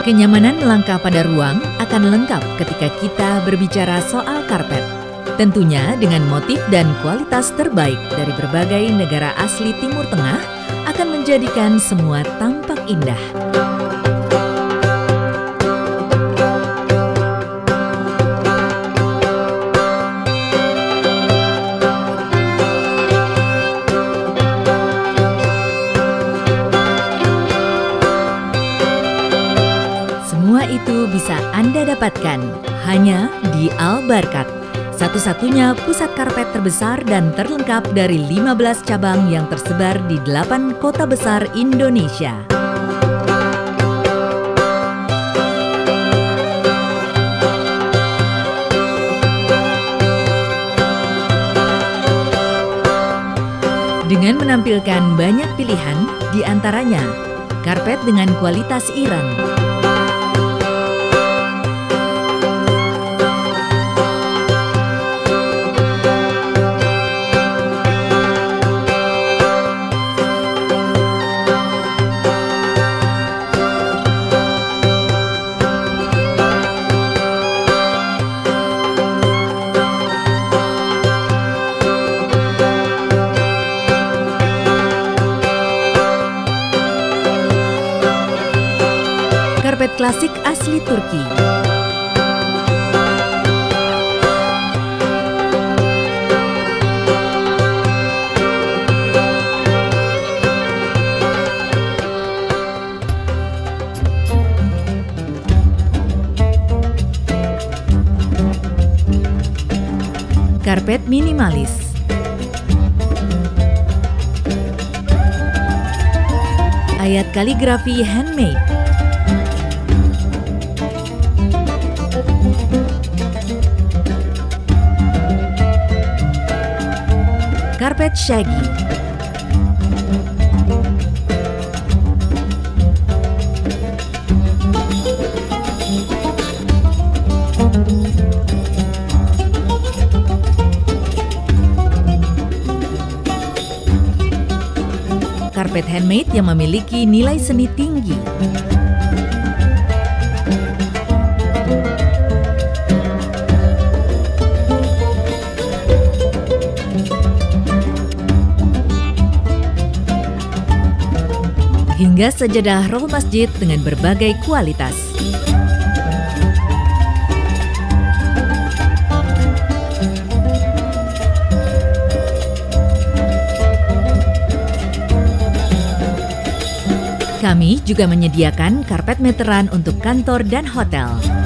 Kenyamanan melangkah pada ruang akan lengkap ketika kita berbicara soal karpet. Tentunya dengan motif dan kualitas terbaik dari berbagai negara asli Timur Tengah akan menjadikan semua tampak indah. Semua itu bisa Anda dapatkan hanya di Al Barkat, satu-satunya pusat karpet terbesar dan terlengkap dari 15 cabang yang tersebar di 8 kota besar Indonesia. Dengan menampilkan banyak pilihan, di antaranya karpet dengan kualitas Iran, karpet klasik asli Turki, karpet minimalis, ayat kaligrafi handmade, karpet shaggy, karpet handmade yang memiliki nilai seni tinggi, hingga sajadah roh masjid dengan berbagai kualitas. Kami juga menyediakan karpet meteran untuk kantor dan hotel.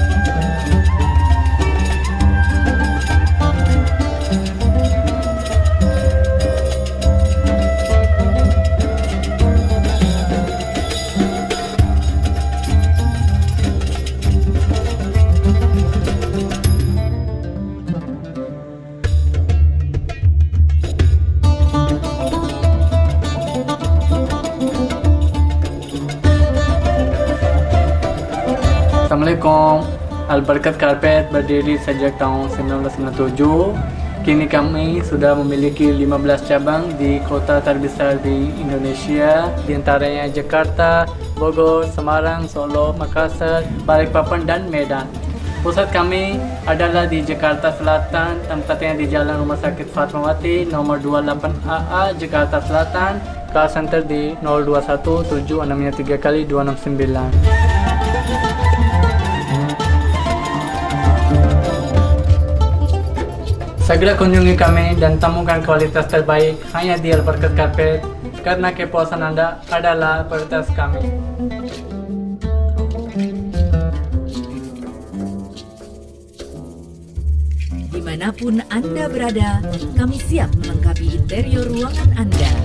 Assalamualaikum. Al Barkat Karpet berdiri sejak tahun 1997. Kini kami sudah memiliki 15 cabang di kota terbesar di Indonesia, di antaranya Jakarta, Bogor, Semarang, Solo, Makassar, Balikpapan, dan Medan. Pusat kami adalah di Jakarta Selatan, tempatnya di Jalan Rumah Sakit Fatmawati, nomor 28AA, Jakarta Selatan. Call center di 021 763 kali 269. Segera kunjungi kami dan temukan kualitas terbaik hanya di Al Barkat Karpet, karena kepuasan Anda adalah prioritas kami. Dimanapun Anda berada, kami siap melengkapi interior ruangan Anda.